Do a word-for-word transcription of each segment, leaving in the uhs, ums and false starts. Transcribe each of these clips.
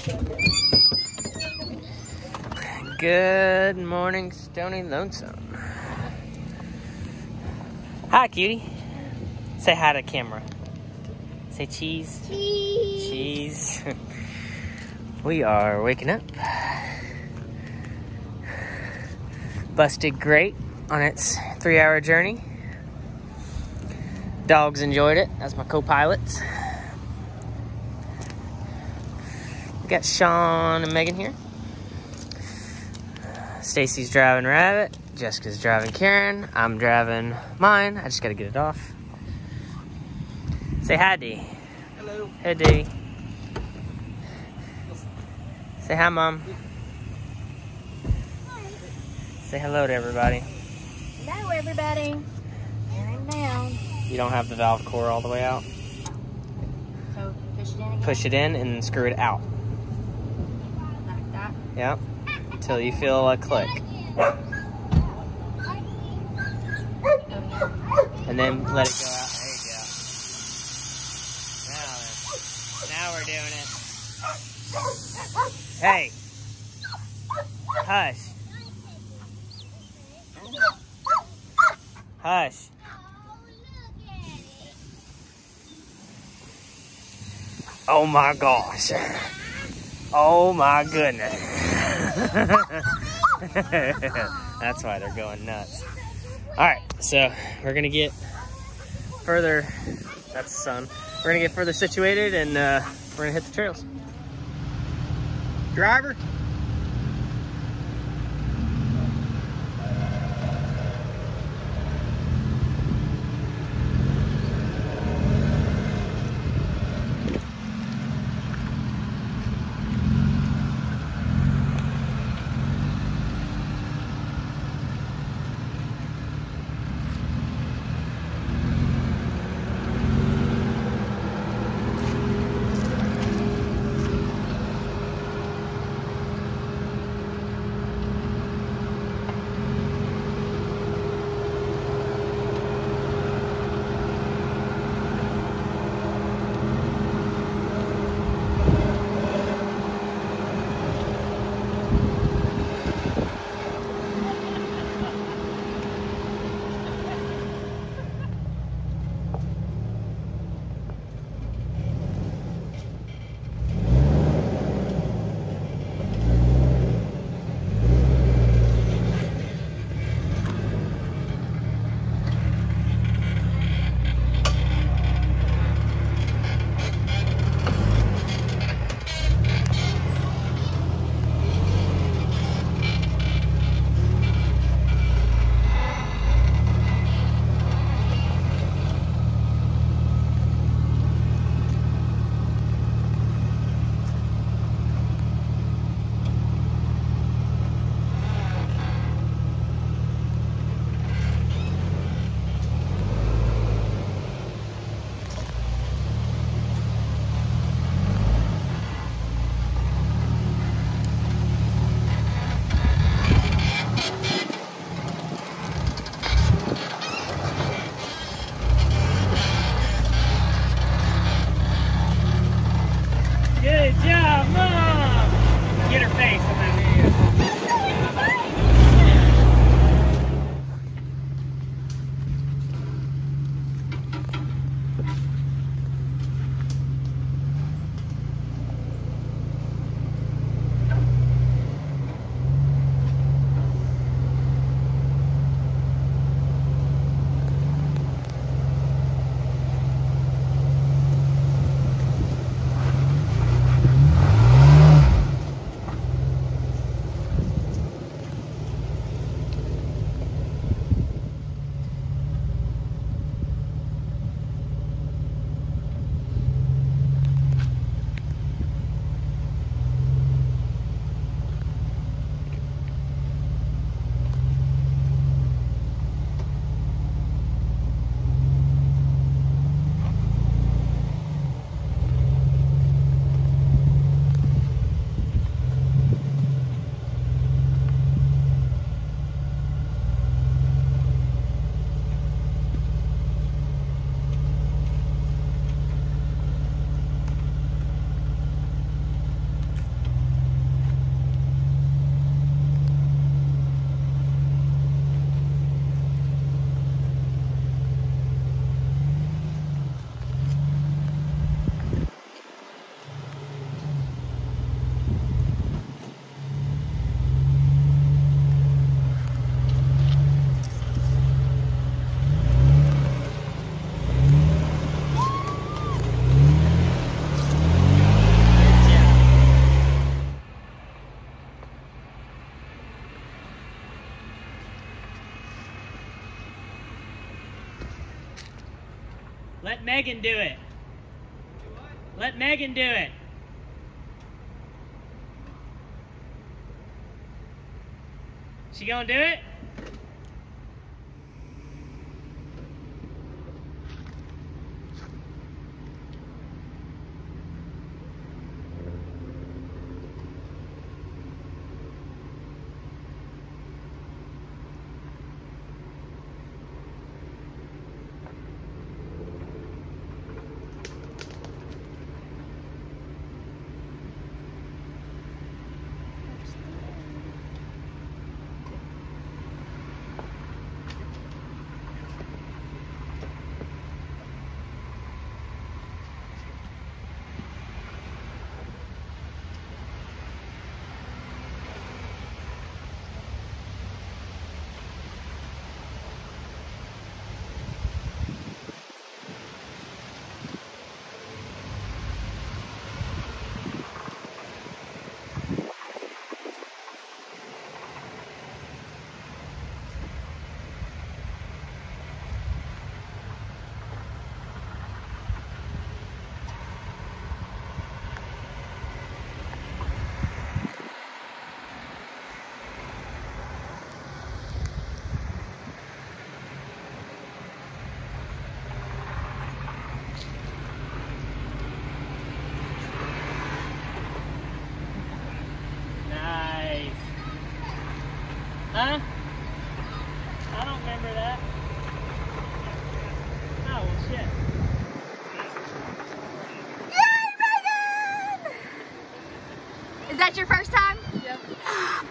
Good morning, Stoney Lonesome. Hi, cutie. Say hi to the camera. Say cheese. Cheese. Cheese. We are waking up. Busted great on its three-hour journey. Dogs enjoyed it as my co-pilots. We got Sean and Megan here. Stacy's driving Rabbit. Jessica's driving Karen. I'm driving mine. I just gotta get it off. Say hi, Dee. Hello. Hey, Dee. Say hi, Mom. Hi. Say hello to everybody. Hello, everybody. Here and down. You don't have the valve core all the way out. So push it in again. Push it in and screw it out. Like that. Yep. Until you feel a click. And then let it go out. There you go. Now then. Now we're doing it. Hey. Hush. Hush. Oh my gosh. Oh my goodness. That's why they're going nuts. Alright, so we're gonna get further, that's the sun. We're gonna get further situated and uh, we're gonna hit the trails. Driver. Good job, Mom! Get her face on that video. Megan do it. Let Megan do it. She gonna do it? Huh? I don't remember that. Oh, well, shit. Yay, Megan! Is that your first time? Yep. Awesome!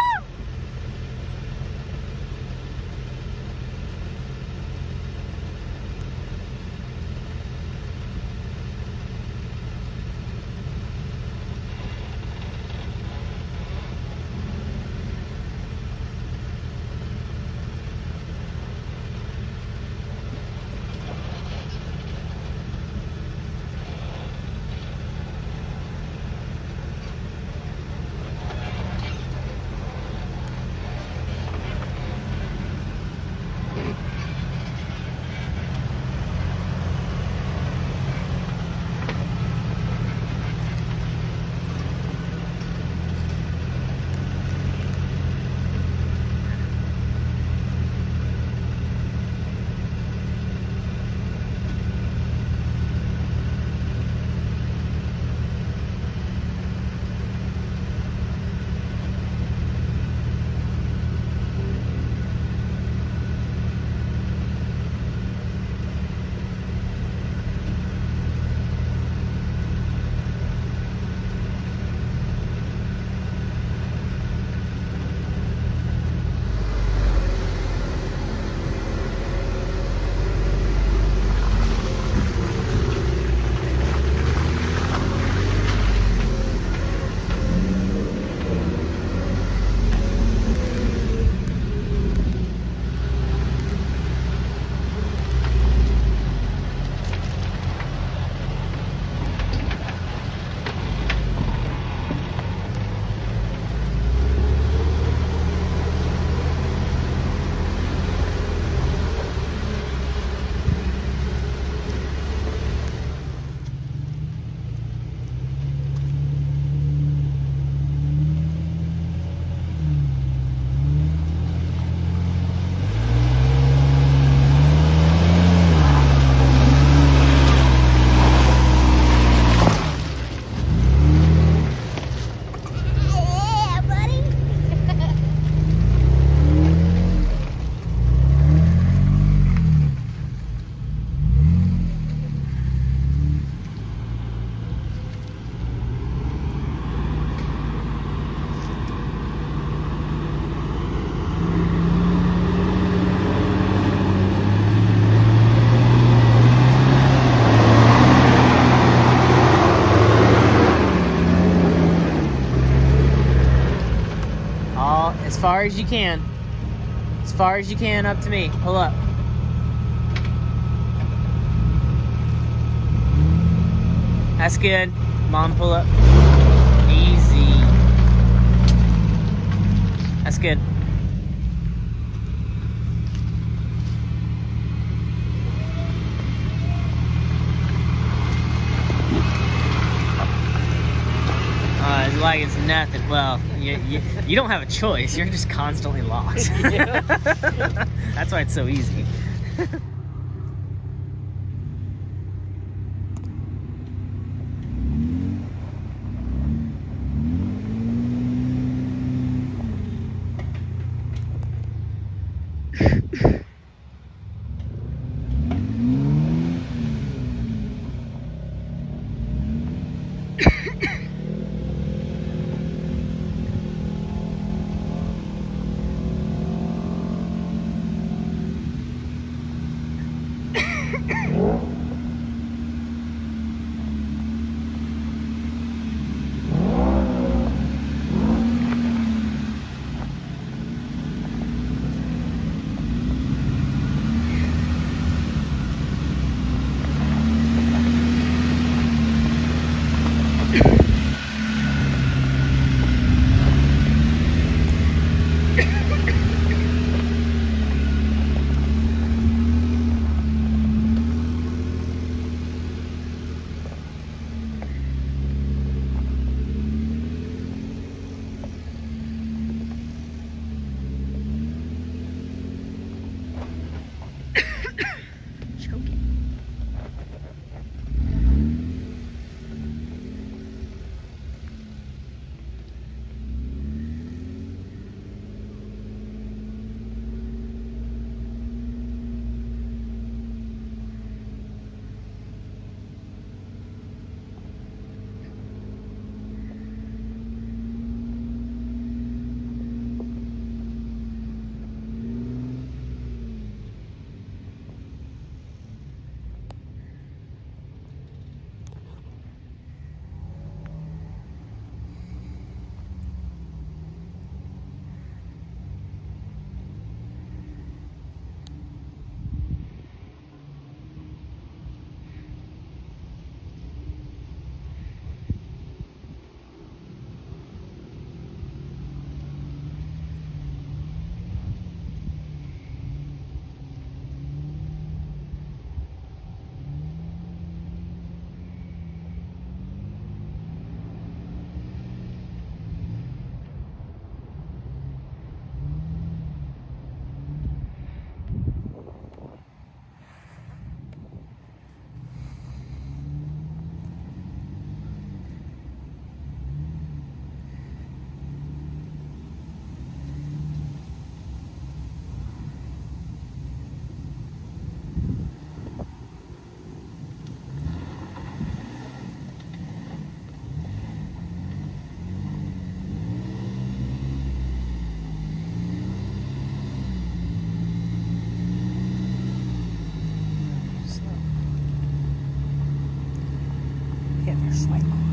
As far as you can. As far as you can up to me. Pull up. That's good. Mom, pull up. Easy. That's good. feels like it's nothing. Well, you, you, you don't have a choice. You're just constantly lost. That's why it's so easy. Yeah, they're slightly.